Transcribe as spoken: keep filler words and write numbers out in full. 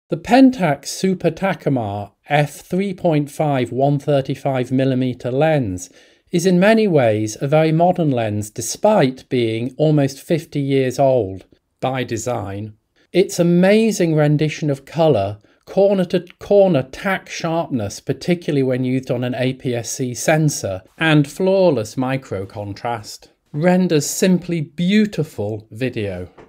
The Pentax Super Takumar f three point five one thirty-five millimeter lens is in many ways a very modern lens despite being almost fifty years old by design. Its amazing rendition of colour, corner to corner tack sharpness, particularly when used on an A P S C sensor, and flawless micro contrast renders simply beautiful video.